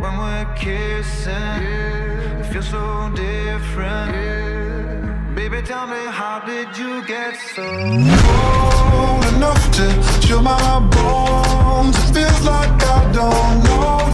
when we're kissing. It feels so different. Baby, tell me, how did you get so cold enough to chill my